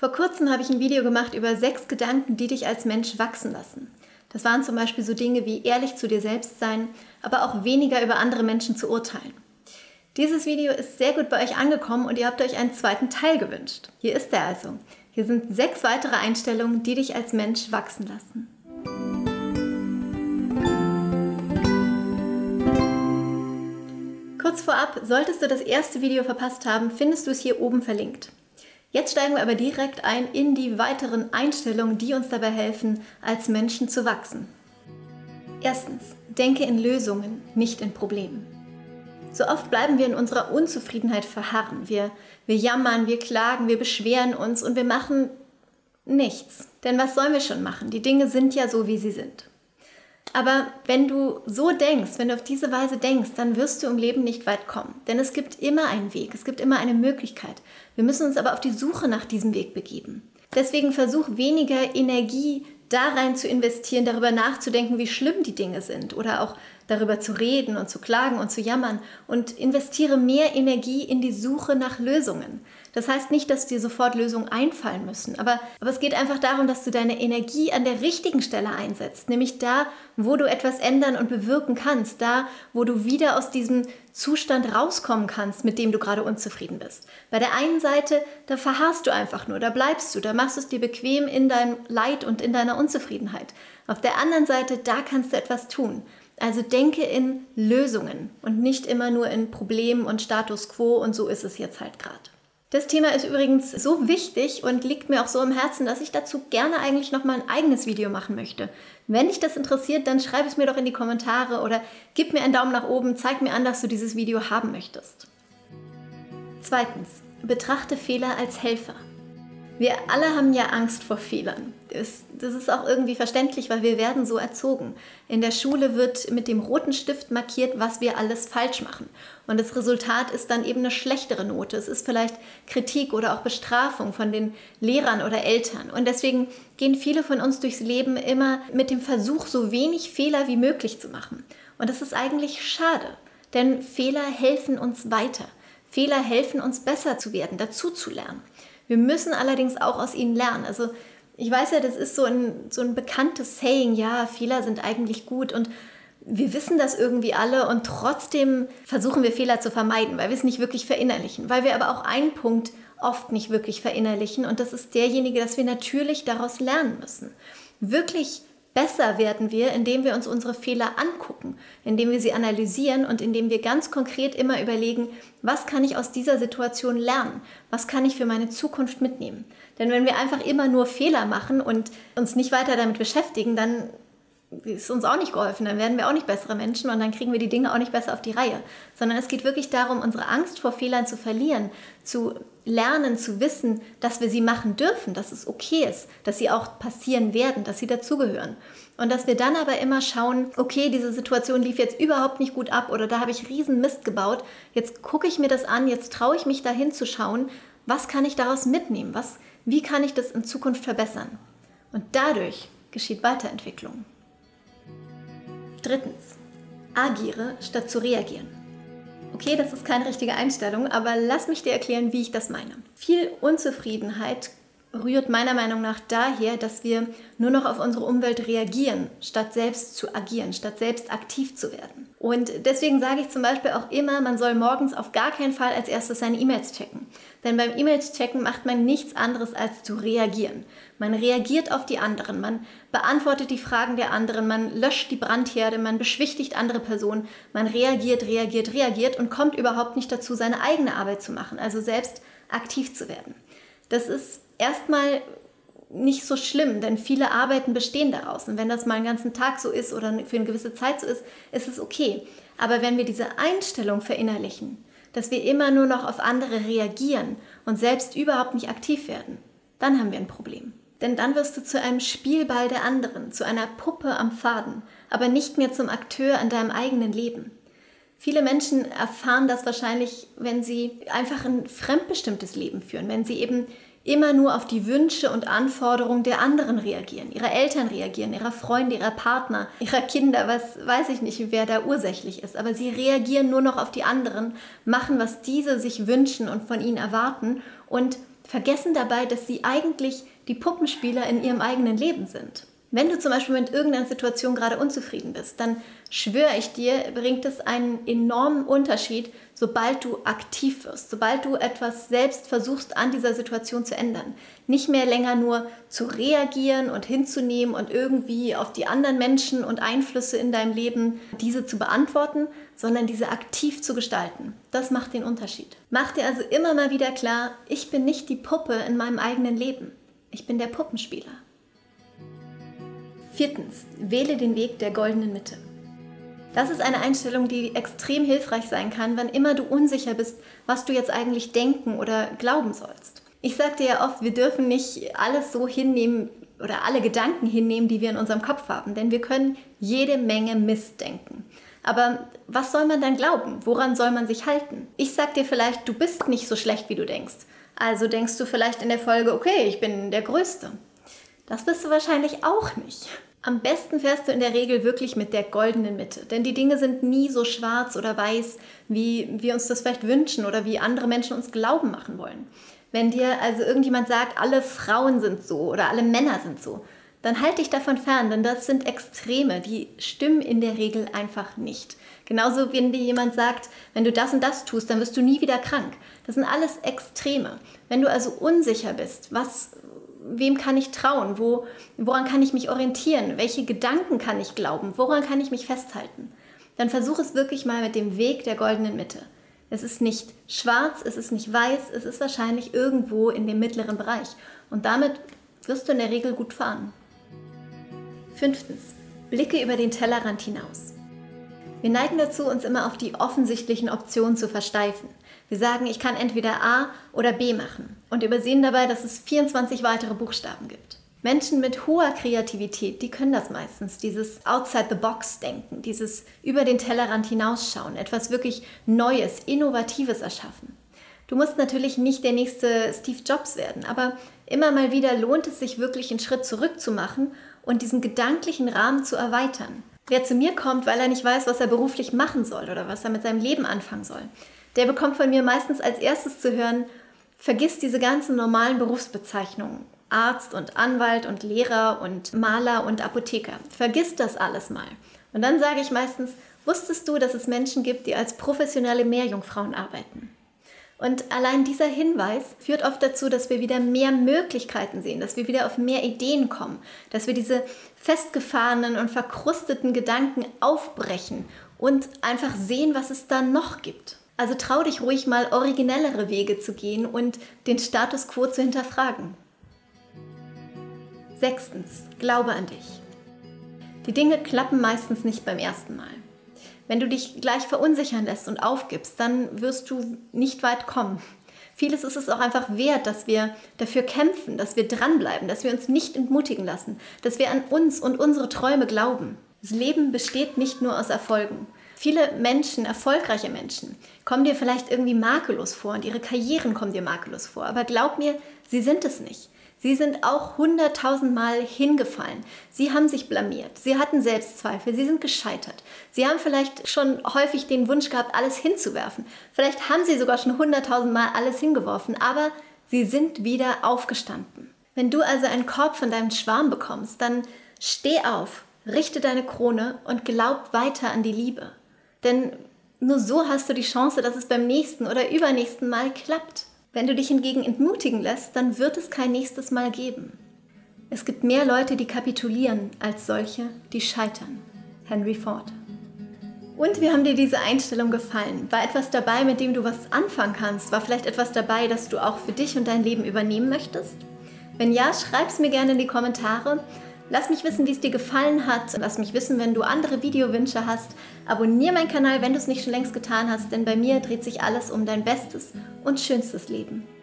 Vor kurzem habe ich ein Video gemacht über 6 Gedanken, die dich als Mensch wachsen lassen. Das waren zum Beispiel so Dinge wie ehrlich zu dir selbst sein, aber auch weniger über andere Menschen zu urteilen. Dieses Video ist sehr gut bei euch angekommen und ihr habt euch einen zweiten Teil gewünscht. Hier ist er also. Hier sind 6 weitere Einstellungen, die dich als Mensch wachsen lassen. Kurz vorab, solltest du das erste Video verpasst haben, findest du es hier oben verlinkt. Jetzt steigen wir aber direkt ein in die weiteren Einstellungen, die uns dabei helfen, als Menschen zu wachsen. Erstens, denke in Lösungen, nicht in Problemen. So oft bleiben wir in unserer Unzufriedenheit verharren. Wir jammern, wir klagen, wir beschweren uns und wir machen nichts. Denn was sollen wir schon machen? Die Dinge sind ja so, wie sie sind. Aber wenn du so denkst, wenn du auf diese Weise denkst, dann wirst du im Leben nicht weit kommen. Denn es gibt immer einen Weg, es gibt immer eine Möglichkeit. Wir müssen uns aber auf die Suche nach diesem Weg begeben. Deswegen versuch weniger Energie da rein zu investieren, darüber nachzudenken, wie schlimm die Dinge sind oder auch darüber zu reden und zu klagen und zu jammern und investiere mehr Energie in die Suche nach Lösungen. Das heißt nicht, dass dir sofort Lösungen einfallen müssen, aber es geht einfach darum, dass du deine Energie an der richtigen Stelle einsetzt, nämlich da, wo du etwas ändern und bewirken kannst, da, wo du wieder aus diesem Zustand rauskommen kannst, mit dem du gerade unzufrieden bist. Bei der einen Seite, da verharrst du einfach nur, da bleibst du, da machst du es dir bequem in deinem Leid und in deiner Unzufriedenheit. Auf der anderen Seite, da kannst du etwas tun. Also denke in Lösungen und nicht immer nur in Problemen und Status quo und so ist es jetzt halt gerade. Das Thema ist übrigens so wichtig und liegt mir auch so im Herzen, dass ich dazu gerne eigentlich nochmal ein eigenes Video machen möchte. Wenn dich das interessiert, dann schreib es mir doch in die Kommentare oder gib mir einen Daumen nach oben, zeig mir an, dass du dieses Video haben möchtest. Zweitens, betrachte Fehler als Helfer. Wir alle haben ja Angst vor Fehlern. Das ist auch irgendwie verständlich, weil wir werden so erzogen. In der Schule wird mit dem roten Stift markiert, was wir alles falsch machen. Und das Resultat ist dann eben eine schlechtere Note. Es ist vielleicht Kritik oder auch Bestrafung von den Lehrern oder Eltern. Und deswegen gehen viele von uns durchs Leben immer mit dem Versuch, so wenig Fehler wie möglich zu machen. Und das ist eigentlich schade, denn Fehler helfen uns weiter. Fehler helfen uns besser zu werden, dazu zu lernen. Wir müssen allerdings auch aus ihnen lernen. Also ich weiß ja, das ist so ein bekanntes Saying, ja, Fehler sind eigentlich gut und wir wissen das irgendwie alle und trotzdem versuchen wir Fehler zu vermeiden, weil wir es nicht wirklich verinnerlichen, weil wir aber auch einen Punkt oft nicht wirklich verinnerlichen und das ist derjenige, dass wir natürlich daraus lernen müssen. Wirklich besser werden wir, indem wir uns unsere Fehler angucken, indem wir sie analysieren und indem wir ganz konkret immer überlegen, was kann ich aus dieser Situation lernen? Was kann ich für meine Zukunft mitnehmen? Denn wenn wir einfach immer nur Fehler machen und uns nicht weiter damit beschäftigen, dann ist uns auch nicht geholfen, dann werden wir auch nicht bessere Menschen und dann kriegen wir die Dinge auch nicht besser auf die Reihe. Sondern es geht wirklich darum, unsere Angst vor Fehlern zu verlieren, zu lernen, zu wissen, dass wir sie machen dürfen, dass es okay ist, dass sie auch passieren werden, dass sie dazugehören. Und dass wir dann aber immer schauen, okay, diese Situation lief jetzt überhaupt nicht gut ab oder da habe ich riesen Mist gebaut, jetzt gucke ich mir das an, jetzt traue ich mich dahin zu schauen, was kann ich daraus mitnehmen, wie kann ich das in Zukunft verbessern. Und dadurch geschieht Weiterentwicklung. Drittens, agiere statt zu reagieren. Okay, das ist keine richtige Einstellung, aber lass mich dir erklären, wie ich das meine. Viel Unzufriedenheit rührt meiner Meinung nach daher, dass wir nur noch auf unsere Umwelt reagieren, statt selbst zu agieren, statt selbst aktiv zu werden. Und deswegen sage ich zum Beispiel auch immer, man soll morgens auf gar keinen Fall als erstes seine E-Mails checken. Denn beim E-Mails checken macht man nichts anderes als zu reagieren. Man reagiert auf die anderen, man beantwortet die Fragen der anderen, man löscht die Brandherde, man beschwichtigt andere Personen, man reagiert und kommt überhaupt nicht dazu, seine eigene Arbeit zu machen, also selbst aktiv zu werden. Das ist erstmal nicht so schlimm, denn viele Arbeiten bestehen daraus. Und wenn das mal einen ganzen Tag so ist oder für eine gewisse Zeit so ist, ist es okay. Aber wenn wir diese Einstellung verinnerlichen, dass wir immer nur noch auf andere reagieren und selbst überhaupt nicht aktiv werden, dann haben wir ein Problem. Denn dann wirst du zu einem Spielball der anderen, zu einer Puppe am Faden, aber nicht mehr zum Akteur an deinem eigenen Leben. Viele Menschen erfahren das wahrscheinlich, wenn sie einfach ein fremdbestimmtes Leben führen, wenn sie eben immer nur auf die Wünsche und Anforderungen der anderen reagieren, ihrer Eltern reagieren, ihrer Freunde, ihrer Partner, ihrer Kinder, was weiß ich nicht, wer da ursächlich ist. Aber sie reagieren nur noch auf die anderen, machen, was diese sich wünschen und von ihnen erwarten und vergessen dabei, dass sie eigentlich die Puppenspieler in ihrem eigenen Leben sind. Wenn du zum Beispiel mit irgendeiner Situation gerade unzufrieden bist, dann schwöre ich dir, bringt es einen enormen Unterschied, sobald du aktiv wirst, sobald du etwas selbst versuchst, an dieser Situation zu ändern. Nicht mehr länger nur zu reagieren und hinzunehmen und irgendwie auf die anderen Menschen und Einflüsse in deinem Leben diese zu beantworten, sondern diese aktiv zu gestalten. Das macht den Unterschied. Mach dir also immer mal wieder klar, ich bin nicht die Puppe in meinem eigenen Leben. Ich bin der Puppenspieler. 4. Wähle den Weg der goldenen Mitte. Das ist eine Einstellung, die extrem hilfreich sein kann, wann immer du unsicher bist, was du jetzt eigentlich denken oder glauben sollst. Ich sage dir ja oft, wir dürfen nicht alles so hinnehmen oder alle Gedanken hinnehmen, die wir in unserem Kopf haben, denn wir können jede Menge Mist denken. Aber was soll man dann glauben? Woran soll man sich halten? Ich sag dir vielleicht, du bist nicht so schlecht, wie du denkst. Also denkst du vielleicht in der Folge, okay, ich bin der Größte. Das bist du wahrscheinlich auch nicht. Am besten fährst du in der Regel wirklich mit der goldenen Mitte, denn die Dinge sind nie so schwarz oder weiß, wie wir uns das vielleicht wünschen oder wie andere Menschen uns glauben machen wollen. Wenn dir also irgendjemand sagt, alle Frauen sind so oder alle Männer sind so, dann halt dich davon fern, denn das sind Extreme, die stimmen in der Regel einfach nicht. Genauso, wenn dir jemand sagt, wenn du das und das tust, dann wirst du nie wieder krank. Das sind alles Extreme. Wenn du also unsicher bist, wem kann ich trauen? Woran kann ich mich orientieren? Welche Gedanken kann ich glauben? Woran kann ich mich festhalten? Dann versuch es wirklich mal mit dem Weg der goldenen Mitte. Es ist nicht schwarz, es ist nicht weiß, es ist wahrscheinlich irgendwo in dem mittleren Bereich. Und damit wirst du in der Regel gut fahren. 5. Blicke über den Tellerrand hinaus. Wir neigen dazu, uns immer auf die offensichtlichen Optionen zu versteifen. Wir sagen, ich kann entweder A oder B machen und übersehen dabei, dass es 24 weitere Buchstaben gibt. Menschen mit hoher Kreativität, die können das meistens, dieses Outside-the-Box-Denken, dieses über den Tellerrand hinausschauen, etwas wirklich Neues, Innovatives erschaffen. Du musst natürlich nicht der nächste Steve Jobs werden, aber immer mal wieder lohnt es sich wirklich, einen Schritt zurück zu machen und diesen gedanklichen Rahmen zu erweitern. Wer zu mir kommt, weil er nicht weiß, was er beruflich machen soll oder was er mit seinem Leben anfangen soll, der bekommt von mir meistens als erstes zu hören, vergiss diese ganzen normalen Berufsbezeichnungen. Arzt und Anwalt und Lehrer und Maler und Apotheker. Vergiss das alles mal. Und dann sage ich meistens, wusstest du, dass es Menschen gibt, die als professionelle Meerjungfrauen arbeiten? Und allein dieser Hinweis führt oft dazu, dass wir wieder mehr Möglichkeiten sehen, dass wir wieder auf mehr Ideen kommen, dass wir diese festgefahrenen und verkrusteten Gedanken aufbrechen und einfach sehen, was es da noch gibt. Also trau dich ruhig mal, originellere Wege zu gehen und den Status quo zu hinterfragen. 6. Glaube an dich. Die Dinge klappen meistens nicht beim ersten Mal. Wenn du dich gleich verunsichern lässt und aufgibst, dann wirst du nicht weit kommen. Vieles ist es auch einfach wert, dass wir dafür kämpfen, dass wir dranbleiben, dass wir uns nicht entmutigen lassen, dass wir an uns und unsere Träume glauben. Das Leben besteht nicht nur aus Erfolgen. Viele Menschen, erfolgreiche Menschen, kommen dir vielleicht irgendwie makellos vor und ihre Karrieren kommen dir makellos vor. Aber glaub mir, sie sind es nicht. Sie sind auch 100.000 Mal hingefallen. Sie haben sich blamiert. Sie hatten Selbstzweifel. Sie sind gescheitert. Sie haben vielleicht schon häufig den Wunsch gehabt, alles hinzuwerfen. Vielleicht haben sie sogar schon 100.000 Mal alles hingeworfen, aber sie sind wieder aufgestanden. Wenn du also einen Korb von deinem Schwarm bekommst, dann steh auf, richte deine Krone und glaub weiter an die Liebe. Denn nur so hast du die Chance, dass es beim nächsten oder übernächsten Mal klappt. Wenn du dich hingegen entmutigen lässt, dann wird es kein nächstes Mal geben. Es gibt mehr Leute, die kapitulieren, als solche, die scheitern. Henry Ford. Und wie haben dir diese Einstellung gefallen? War etwas dabei, mit dem du was anfangen kannst? War vielleicht etwas dabei, das du auch für dich und dein Leben übernehmen möchtest? Wenn ja, schreib's mir gerne in die Kommentare. Lass mich wissen, wie es dir gefallen hat. Lass mich wissen, wenn du andere Videowünsche hast. Abonniere meinen Kanal, wenn du es nicht schon längst getan hast, denn bei mir dreht sich alles um dein bestes und schönstes Leben.